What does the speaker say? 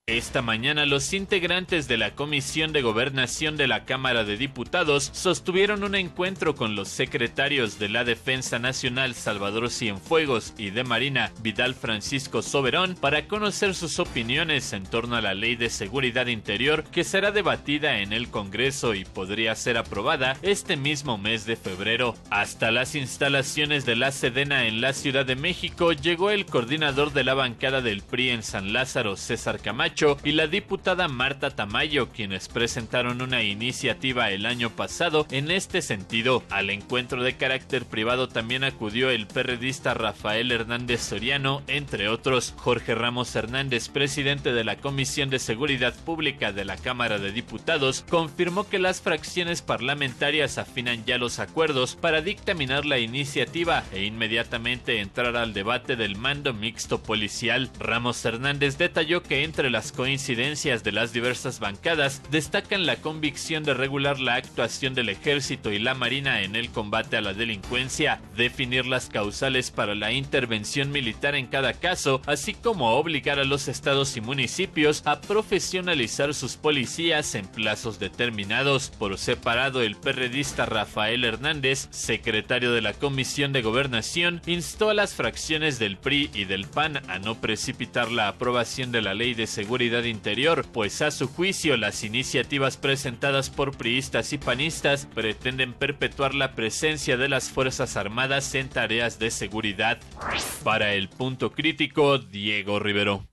Esta mañana los integrantes de la Comisión de Gobernación de la Cámara de Diputados sostuvieron un encuentro con los secretarios de la Defensa Nacional Salvador Cienfuegos y de Marina Vidal Francisco Soberón para conocer sus opiniones en torno a la Ley de Seguridad Interior que será debatida en el Congreso y podría ser aprobada este mismo mes de febrero. Hasta las instalaciones de la Sedena en la Ciudad de México llegó el coordinador de la bancada del PRI en San Lázaro, César Camacho, y la diputada Marta Tamayo, quienes presentaron una iniciativa el año pasado en este sentido. Al encuentro de carácter privado también acudió el perredista Rafael Hernández Soriano, entre otros. Jorge Ramos Hernández, presidente de la Comisión de Seguridad Pública de la Cámara de Diputados, confirmó que las fracciones parlamentarias afinan ya los acuerdos para dictaminar la iniciativa e inmediatamente entrar al debate del mando mixto policial. Ramos Hernández detalló que entre las coincidencias de las diversas bancadas destacan la convicción de regular la actuación del Ejército y la Marina en el combate a la delincuencia, definir las causales para la intervención militar en cada caso, así como obligar a los estados y municipios a profesionalizar sus policías en plazos determinados. Por separado, el perredista Rafael Hernández, secretario de la Comisión de Gobernación, instó a las fracciones del PRI y del PAN a no precipitar la aprobación de la Ley de Seguridad Interior, pues a su juicio las iniciativas presentadas por priistas y panistas pretenden perpetuar la presencia de las Fuerzas Armadas en tareas de seguridad. Para el Punto Crítico, Diego Rivero.